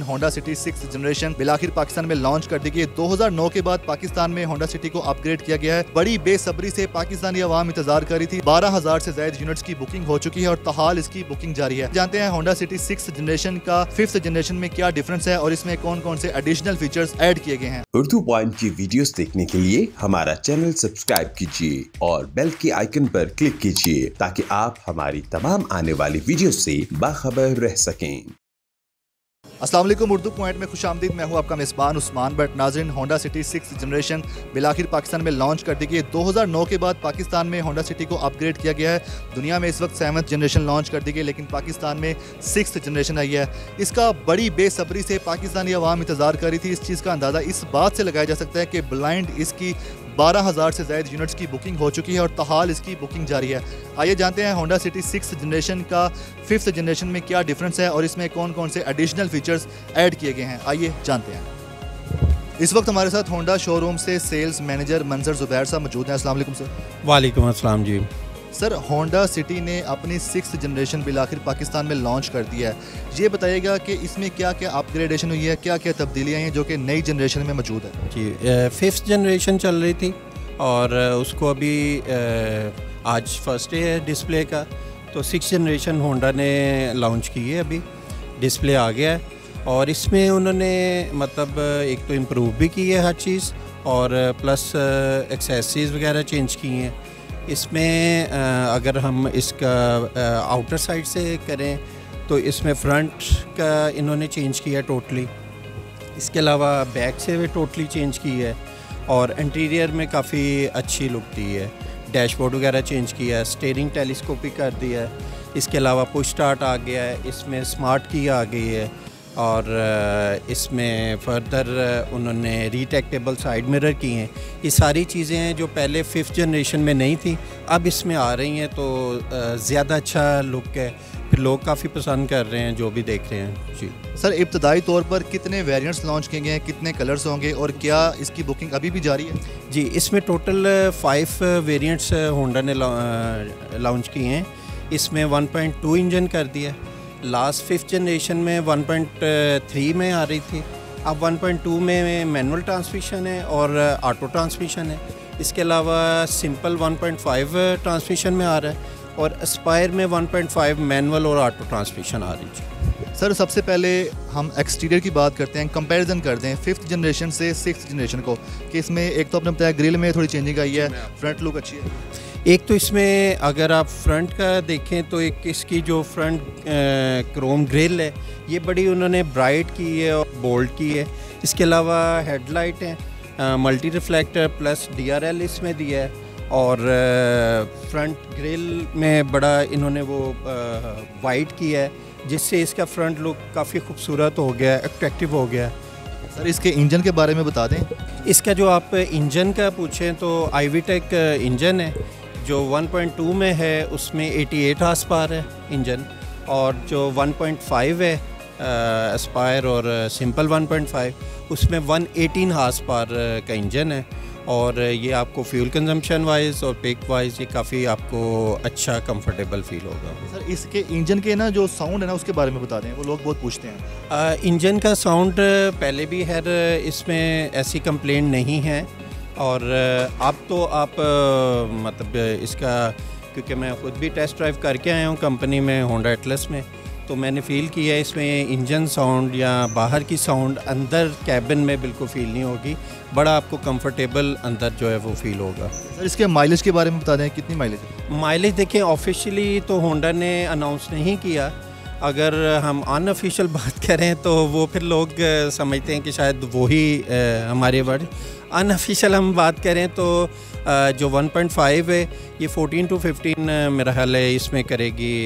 Honda City 6 generation बिलाखिर पाकिस्तान में launch कर दी गई। 2009 के बाद पाकिस्तान में होंडा सिटी को अपग्रेड किया गया है। बड़ी बेसब्री से पाकिस्तानी अवाम इंतजार कर रही थी। 12,000 से ज्यादा यूनिट्स की बुकिंग हो चुकी है और ताहाल इसकी बुकिंग जारी है। जानते हैं होंडा सिटी 6 जनरेशन का 5th जनरेशन में क्या डिफरेंस है और इसमें कौन कौन से एडिशनल फीचर्स ऐड किए गए हैं। उर्दू पॉइंट की वीडियोस देखने के लिए हमारा चैनल सब्सक्राइब कीजिए और बेल के आइकन पर क्लिक कीजिए ताकि आप हमारी तमाम आने वाली वीडियो से बाखबर रह सकें। अस्सलाम वालेकुम, उर्दू पॉइंट में खुशामदीद। मैं हूं आपका मेज़बान उस्मान भट्ट। नाज़रीन, होंडा सिटी 6 जनरेशन बिलाखिर पाकिस्तान में लॉन्च कर दी गई। 2009 के बाद पाकिस्तान में होंडा सिटी को अपग्रेड किया गया है। दुनिया में इस वक्त 7th जनरेशन लॉन्च कर दी गई, लेकिन पाकिस्तान में 6th जनरेशन आई है। इसका बड़ी बेसब्री से पाकिस्तानी अवाम इंतजार कर रही थी। इस चीज़ का अंदाज़ा इस बात से लगाया जा सकता है कि ब्लाइंड इसकी 12,000 से ज़्यादा यूनिट्स की बुकिंग हो चुकी है और ताहाल इसकी बुकिंग जारी है। आइए जानते हैं होंडा सिटी 6 जनरेशन का 5th जनरेशन में क्या डिफरेंस है और इसमें कौन कौन से एडिशनल फीचर्स ऐड किए गए हैं। आइए जानते हैं। इस वक्त हमारे साथ होंडा शोरूम से सेल्स मैनेजर मंजर जुबैर साहब मौजूद हैं। अस्सलाम वालेकुम सर। वालेकुम अस्सलाम जी। सर, होंडा सिटी ने अपनी 6th जनरेशन बिलाखिर पाकिस्तान में लॉन्च कर दिया है। ये बताइएगा कि इसमें क्या क्या अपग्रेडेशन हुई है, क्या क्या तब्दीलियाँ हैं जो कि नई जनरेशन में मौजूद है। जी, 5th जनरेशन चल रही थी और उसको अभी आज फर्स्ट डे है डिस्प्ले का, तो 6th जनरेशन होंडा ने लॉन्च की है। अभी डिस्प्ले आ गया है और इसमें उन्होंने मतलब एक तो इम्प्रूव भी की है हर चीज़ और प्लस एक्सेसरीज़ वगैरह चेंज की हैं। इसमें अगर हम इसका आउटर साइड से करें तो इसमें फ्रंट का इन्होंने चेंज किया टोटली। इसके अलावा बैक से भी टोटली चेंज की है और इंटीरियर में काफ़ी अच्छी लुक दी है। डैशबोर्ड वगैरह चेंज किया है, स्टीयरिंग टेलीस्कोपिक कर दिया है। इसके अलावा पुश स्टार्ट आ गया है, इसमें स्मार्ट की आ गई है और इसमें फर्दर उन्होंने रिट्रैक्टेबल साइड मिरर की हैं। ये सारी चीज़ें हैं जो पहले 5th जनरेशन में नहीं थी, अब इसमें आ रही हैं, तो ज़्यादा अच्छा लुक है। फिर लोग काफ़ी पसंद कर रहे हैं जो भी देख रहे हैं। जी सर, इब्तदाई तौर पर कितने वेरिएंट्स लॉन्च किए गए हैं, कितने कलर्स होंगे और क्या इसकी बुकिंग अभी भी जारी है? जी, इसमें टोटल 5 वेरिएंट्स होंडा ने लॉन्च किए हैं। इसमें 1.2 इंजन कर दिया है। लास्ट 5th जनरेशन में 1.3 में आ रही थी, अब 1.2 में मैनुअल ट्रांसमिशन है और ऑटो ट्रांसमिशन है। इसके अलावा सिंपल 1.5 ट्रांसमिशन में आ रहा है और एस्पायर में 1.5 मैनुअल और ऑटो ट्रांसमिशन आ रही है। सर, सबसे पहले हम एक्सटीरियर की बात करते हैं, कंपैरिजन करते हैं 5th जनरेशन से 6th जनरेशन को, कि इसमें एक तो आपने बताया ग्रिल में थोड़ी चेंजिंग आई है, फ्रंट लुक अच्छी है। एक तो इसमें अगर आप फ्रंट का देखें तो एक इसकी जो फ्रंट क्रोम ग्रिल है ये बड़ी उन्होंने ब्राइट की है और बोल्ड की है। इसके अलावा हेडलाइट है मल्टी रिफ्लेक्टर प्लस DRL इसमें दिया है और फ्रंट ग्रिल में बड़ा इन्होंने वो वाइट किया है, जिससे इसका फ्रंट लुक काफ़ी खूबसूरत हो गया, अट्रैक्टिव हो गया। सर, इसके इंजन के बारे में बता दें। इसका जो आप इंजन का पूछें तो IVTEC इंजन है जो 1.2 में है, उसमें 88 हार्स पावर है इंजन, और जो 1.5 है एस्पायर और सिंपल 1.5 उसमें 118 हार्स पावर का इंजन है। और ये आपको फ्यूल कंजम्पशन वाइज और पिक वाइज ये काफ़ी आपको अच्छा कंफर्टेबल फील होगा। सर, इसके इंजन के ना जो साउंड है ना उसके बारे में बता दें, वो लोग बहुत पूछते हैं। इंजन का साउंड पहले भी है, इसमें ऐसी कंप्लेंट नहीं है और अब तो आप मतलब इसका, क्योंकि मैं ख़ुद भी टेस्ट ड्राइव करके आया हूँ कंपनी में होंडा एटलस में, तो मैंने फ़ील किया इसमें इंजन साउंड या बाहर की साउंड अंदर कैबिन में बिल्कुल फ़ील नहीं होगी, बड़ा आपको कंफर्टेबल अंदर जो है वो फील होगा। सर, इसके माइलेज के बारे में बता दें, कितनी माइलेज है? माइलेज देखें, ऑफिशियली तो होंडा ने अनाउंस नहीं किया। अगर हम अनऑफिशियल बात करें तो वो फिर लोग समझते हैं कि शायद वही हमारे वर्ड। अनऑफिशियल हम बात करें तो जो 1.5 है ये 14 to 15 मेरा ख्याल है इसमें करेगी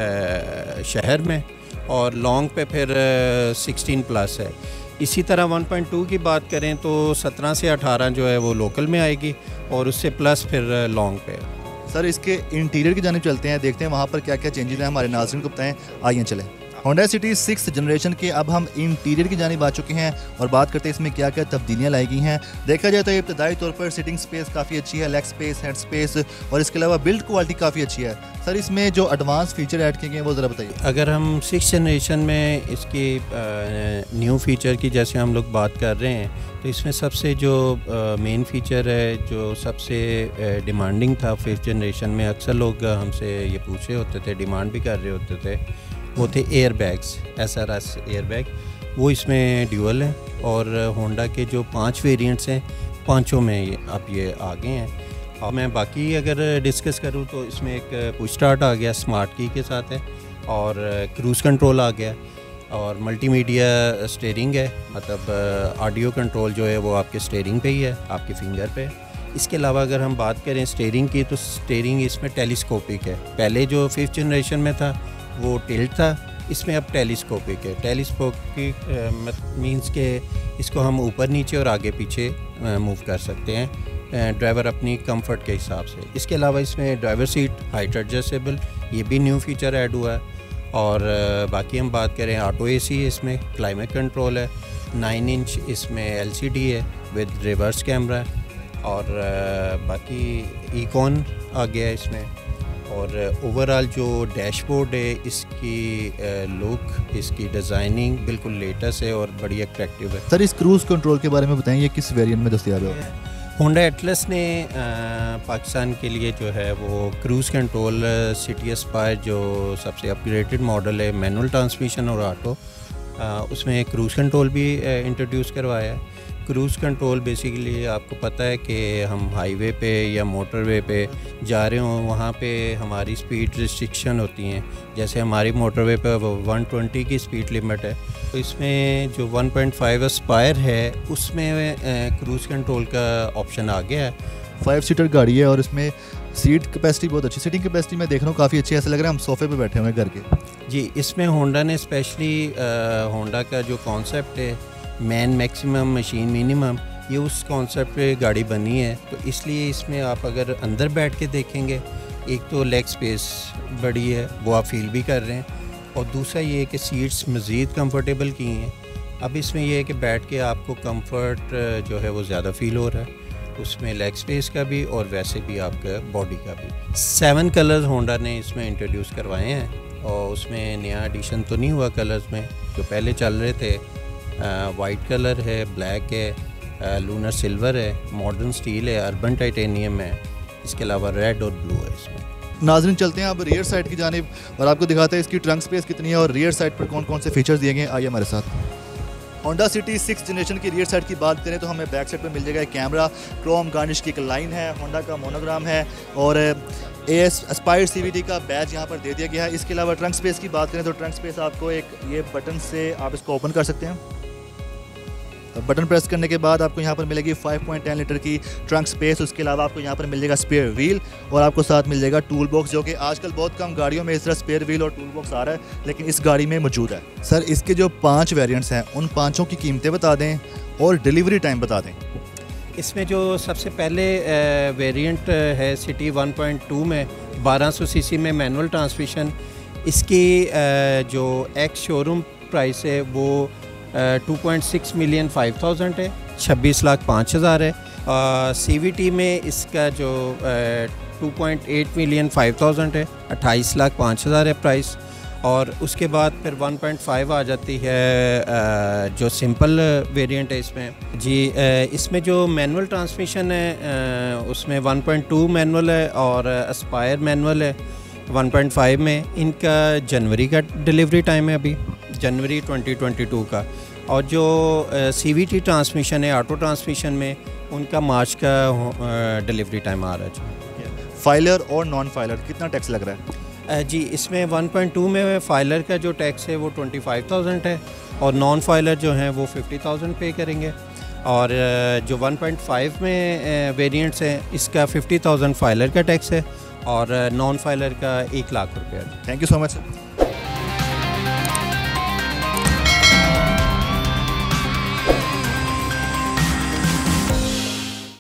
शहर में, और लॉन्ग पे फिर 16 प्लस है। इसी तरह 1.2 की बात करें तो 17 से 18 जो है वो लोकल में आएगी और उससे प्लस फिर लॉन्ग पे। सर, इसके इंटीरियर की जानिब चलते हैं, देखते हैं वहाँ पर क्या क्या चेंजेस हैं, हमारे नाज़रीन को बताएं। आइए चलें। होंडा सिटी 6 जनरेशन के अब हम इंटीरियर की जानिब आ चुके हैं और बात करते हैं इसमें क्या क्या तब्दीलियाँ लाई गई हैं। देखा जाए तो इब्तदाई तौर पर सिटिंग स्पेस काफ़ी अच्छी है, लेग स्पेस, हेड स्पेस और इसके अलावा बिल्ड क्वालिटी काफ़ी अच्छी है। सर इसमें जो एडवांस फीचर ऐड किए गए हैं वो ज़रा बताइए। अगर हम 6 जनरेशन में इसकी न्यू फीचर की जैसे हम लोग बात कर रहे हैं तो इसमें सबसे जो मेन फीचर है जो सबसे डिमांडिंग था 5th जनरेशन में, अक्सर लोग हमसे ये पूछ रहे होते थे, डिमांड भी कर रहे होते थे, वो थे air bags, SRS air bag. वो इसमें ड्यूअल है और होंडा के जो 5 वेरिएंट्स हैं पांचों में अब ये आ गए हैं। और मैं बाकी अगर डिस्कस करूँ तो इसमें एक पुश स्टार्ट आ गया, स्मार्ट की के साथ है, और क्रूज़ कंट्रोल आ गया, और मल्टीमीडिया स्टीयरिंग है, मतलब ऑडियो कंट्रोल जो है वो आपके स्टीयरिंग पे ही है, आपके फिंगर पे। इसके अलावा अगर हम बात करें स्टीयरिंग की तो स्टीयरिंग इसमें टेलीस्कोपिक है। पहले जो 5th जनरेशन में था वो टिल्ट था, इसमें अब टेलीस्कोपिक है। टेलीस्कोपिक मींस के इसको हम ऊपर नीचे और आगे पीछे मूव कर सकते हैं ड्राइवर अपनी कंफर्ट के हिसाब से। इसके अलावा इसमें ड्राइवर सीट हाइट एडजस्टेबल, ये भी न्यू फीचर ऐड हुआ है। और बाकी हम बात करें ऑटो AC है, इसमें क्लाइमेट कंट्रोल है, 9 इंच इसमें LCD है विद रिवर्स कैमरा, और बाकी इकॉन आ गया इसमें। और ओवरऑल जो डैशबोर्ड है इसकी लुक, इसकी डिज़ाइनिंग बिल्कुल लेटेस्ट है और बड़ी अट्रैक्टिव है। सर इस क्रूज़ कंट्रोल के बारे में बताएं, ये किस वेरिएंट में दस्तयाब है? होंडा एटलस ने पाकिस्तान के लिए जो है वो क्रूज़ कंट्रोल सिटी एस्पायर जो सबसे अपग्रेडेड मॉडल है, मैनुअल ट्रांसमिशन और ऑटो, उसमें क्रूज़ कंट्रोल भी इंट्रोड्यूस करवाया है। क्रूज़ कंट्रोल बेसिकली आपको पता है कि हम हाईवे पे या मोटरवे पे जा रहे हों, वहाँ पे हमारी स्पीड रिस्ट्रिक्शन होती हैं। जैसे हमारी मोटरवे पे 120 की स्पीड लिमिट है, तो इसमें जो 1.5 एस्पायर है उसमें क्रूज़ कंट्रोल का ऑप्शन आ गया है। 5 सीटर गाड़ी है और इसमें सीट कैपेसिटी बहुत अच्छी, सीटिंग कैपेसिटी मैं देख रहा हूँ काफ़ी अच्छी है, ऐसा लग रहा है हम सोफे पे बैठे हुए हैं घर के। जी, इसमें होंडा ने स्पेशली होंडा का जो कॉन्सेप्ट है मैन मैक्सिमम मशीन मिनिमम, ये उस कॉन्सेप्ट पे गाड़ी बनी है, तो इसलिए इसमें आप अगर अंदर बैठ के देखेंगे, एक तो लेग स्पेस बड़ी है वो आप फील भी कर रहे हैं, और दूसरा ये है कि सीट्स मज़ीद कंफर्टेबल की हैं। अब इसमें यह है कि बैठ के आपको कंफर्ट जो है वो ज़्यादा फील हो रहा है, उसमें लेग स्पेस का भी और वैसे भी आपका बॉडी का भी। 7 कलर्स होंडा ने इसमें इंट्रोड्यूस करवाए हैं, और उसमें नया एडिशन तो नहीं हुआ कलर्स में, जो पहले चल रहे थे। वाइट कलर है, ब्लैक है, लूनर सिल्वर है, मॉडर्न स्टील है, अर्बन टाइटेनियम है, इसके अलावा रेड और ब्लू है इसमें। नाज़रीन चलते हैं अब रियर साइड की जानिब और आपको दिखाते हैं इसकी ट्रंक स्पेस कितनी है और रियर साइड पर कौन कौन से फीचर्स दिए गए हैं। आइए हमारे साथ। होंडा सिटी 6 जनरेशन की रियर साइड की बात करें तो हमें बैक साइड पर मिल जाएगा एक कैमरा, क्रोम गार्निश की एक लाइन है, होंडा का मोनोग्राम है और एस्पायर CVT का बैच यहाँ पर दे दिया गया है। इसके अलावा ट्रंक स्पेस की बात करें तो ट्रंक स्पेस आपको एक ये बटन से आप इसको ओपन कर सकते हैं। बटन प्रेस करने के बाद आपको यहाँ पर मिलेगी 5.10 लीटर की ट्रंक स्पेस। उसके अलावा आपको यहाँ पर मिल जाएगा स्पेयर व्हील और आपको साथ मिल जाएगा टूल बॉक्स, जो कि आजकल बहुत कम गाड़ियों में इस तरह स्पेयर व्हील और टूल बॉक्स आ रहा है, लेकिन इस गाड़ी में मौजूद है। सर इसके जो 5 वेरिएंट्स हैं उन 5 की कीमतें बता दें और डिलीवरी टाइम बता दें। इसमें जो सबसे पहले वेरिएंट है सिटी 1.2 में 1200 सीसी में मैनुअल ट्रांसमिशन, इसकी जो एक्स शोरूम प्राइस है वो 2.6 मिलियन 5,000 है, 26,05,000 है। CVT में इसका जो 2.8 मिलियन 5,000 है, 28,05,000 है प्राइस। और उसके बाद फिर 1.5 आ जाती है जो सिंपल वेरिएंट है इसमें जी। इसमें जो मैनुअल ट्रांसमिशन है उसमें 1.2 मैनुअल है और एस्पायर मैनुअल है 1.5 में। इनका जनवरी का डिलीवरी टाइम है अभी, जनवरी 2022 का। और जो CVT ट्रांसमिशन है ऑटो ट्रांसमिशन में, उनका मार्च का डिलीवरी टाइम आ रहा है। फाइलर और नॉन फाइलर कितना टैक्स लग रहा है? जी, इसमें 1.2 में फाइलर का जो टैक्स है वो 25,000 है और नॉन फाइलर जो हैं वो 50,000 पे करेंगे। और जो 1.5 में वेरिएंट्स हैं इसका 50,000 फाइलर का टैक्स है और नॉन फाइलर का 1 लाख रुपया। Thank you so much sir.